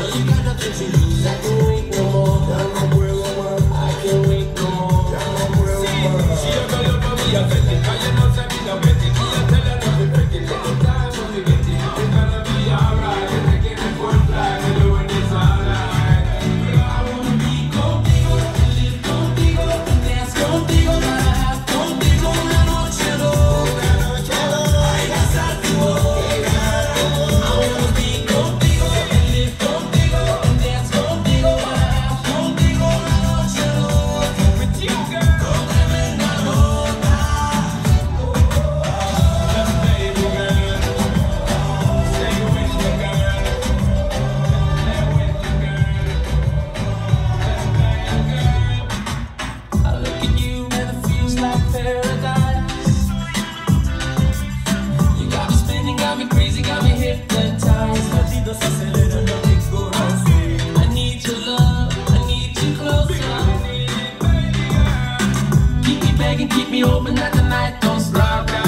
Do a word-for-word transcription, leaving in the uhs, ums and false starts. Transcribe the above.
you got nothing to lose. I can't wait no more. I can't wait no more. She a go love for me, I bet it. Cause you know say me no bet it. Me a tell her not to break it. Take the time when we get it. It's gonna be alright. We're taking it for a fly. We're doing this all night. I wanna be contigo, live contigo, dance contigo, para have contigo una noche loca. Ay, gastarte boca. I wanna be contigo, live contigo, dance contigo, para have contigo una noche loca. With you, girl. Con tremenda nota. Just baby girl. Stay with you, girl. Stay with you, girl. Just baby girl. I look at you and it feels like paradise. You got me spinning, got me crazy, got me hypnotized. Latidos aceleran mi corazón. I need your love, I need you closer. Keep me begging, keep me hoping that the night don't stop.